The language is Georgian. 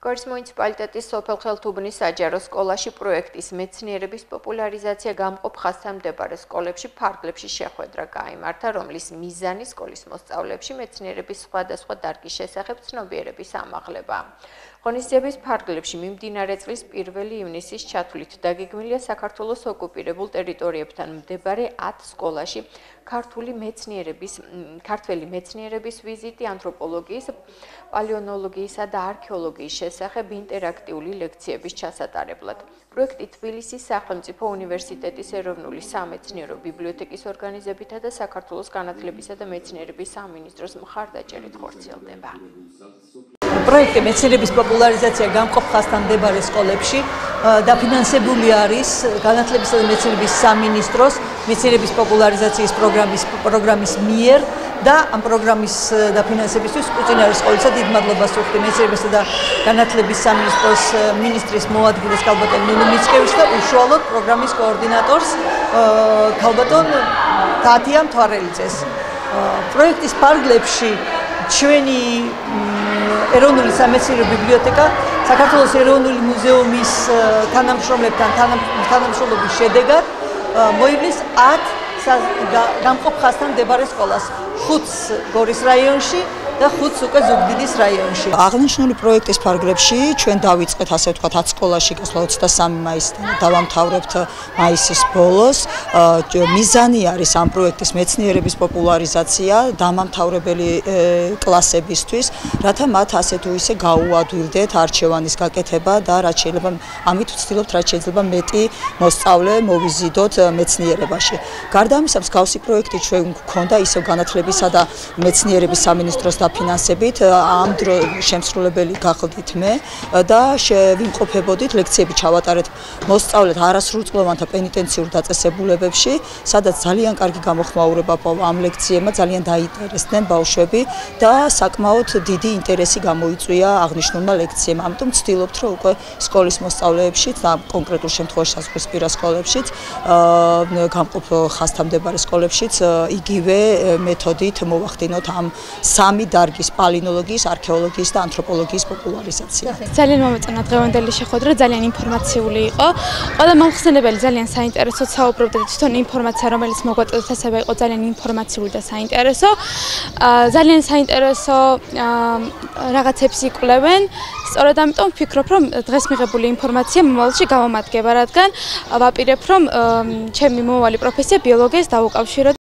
გორის მუნიციპალიტეტის სოფელ ხელთუბნის საჯარო სკოლაში პროექტის მეცნიერების პოპულარიზაცია გამყოფ ხაზთან მდებარე სკოლებში ფარგლებში შეხვედრა გაიმართა, რომლის მიზანი სკოლის მოსწავლეებში მეცნიერების სხვადასხვა დარგის შესახებ ცნობიერების ამაღლება. ღონისძიების ფარგლებში მიმდინარე წლის 1 ივნისის ჩათვლით დაგეგმილია საქართველოს ოკუპირებულ ტერიტორიებთან მდებარე 10 სკოლაში ქართული მეცნიერების ვიზიტი, ანთროპოლოგიის, პალეონოლოგიისა და არქეოლოგიის შესახებ ინტერაქტიული ლექციების ჩასატარებლად. პროექტი თბილისის სახელმწიფო უნივერსიტეტის ეროვნული სამეცნიერო ბიბლიოთეკის ორგანიზებითა და საქართველოს განათლებისა და მეცნიერების სამინისტროს მხარდაჭერით ხორციელდება. პროექტი მეცნიერების პოპულარიზაცია გამყოფ ხაზთან მდებარე სკოლებში დაფინანსებული არის განათლებისა და მეცნიერების სამინისტროს მეცნიერების პოპულარიზაციის პროგრამის მიერ და ამ პროგრამის დაფინანსებისთვის უწინარეს ყოვლისა დიდ მადლობას ვუხდი მეცნიერებისა და განათლების სამინისტროს მინისტრის მოადგილეს ქალბატონ ნინო მიცკევიჩს და უშუალოდ პროგრამის კოორდინატორს ქალბატონ თათია მთვარელიძეს. პროექტის ფარგლებში ჩვენი ეროვნული სამეცნიერო ბიბლიოთეკა საქართველოს ეროვნული მუზეუმის თანამშრომლებთან თანამშრომლობის შედეგად მოივლის 10 გამყოფ ხაზთან მდებარე სკოლას, 5-ს გორის რაიონში და 5-ს უკვე ზუგდიდის რაიონში. აღნიშნული პროექტის ფარგლებში ჩვენ დავიწყეთ ასე ვთქვათ 10 სკოლაში გასვლა 23 მაისიდან დავამთავრებთ მაისის ბოლოს. მიზანი არის ამ პროექტის მეცნიერების პოპულარიზაცია დამამთავრებელი კლასებისთვის, რათა მათ ასე თუ ისე გაუადვილდეთ არჩევანის გაკეთება და რაც შეიძლება ამით ვცდილობთ რაც შეიძლება მეტი მოსწავლე მოვიზიდოთ მეცნიერებაში. გარდა ამისა, მსგავსი პროექტი ჩვენ გვქონდა ისევ განათლებისა და მეცნიერების სამინისტროს დაფინანსებით, ამ შემსრულებელი გახდით მე და ვიმყოფებოდით ლექციები ჩავატარეთ მოსწავლეთ არასრულწლოვანთა პენიტენციურ დაწესებულებებში, სადაც ძალიან კარგი გამოხმაურება პოვა ამ ლექციებმა, ძალიან დაინტერესდნენ ბავშვები და საკმაოდ დიდი ინტერესი გამოიწვია აღნიშნულმა ლექციებმა. ამიტომ ვცდილობთ, რომ უკვე სკოლის მოსწავლეებშიც და კონკრეტულ შემთხვევაში საზღვრისპირა სკოლებშიც გამყოფ ხაზთან მდებარე სკოლებშიც იგივე მეთოდით მოვახდინოთ ამ სამი დარგის პალეონოლოგიის, არქეოლოგიის და ანთროპოლოგიის პოპულარიზაცია. ძალიან მომეწონა დღევანდელი შეხვედრა, ძალიან ინფორმაციული იყო. ყველა მომხსენებელი ძალიან საინტერესოდ საუბრობდა და თვითონ ინფორმაცია, რომელიც მოგვაწოდეთ, ასევე იყო ძალიან ინფორმაციული და საინტერესო. ძალიან საინტერესო რაღაცებს იკვლევენ. სწორედ ამიტომ ვფიქრობ, რომ დღეს მიღებული ინფორმაცია მომავალში გამომადგება, რადგან ვაპირებ, რომ ჩემი მომავალი პროფესია ბიოლოგიას დავუკავშირო.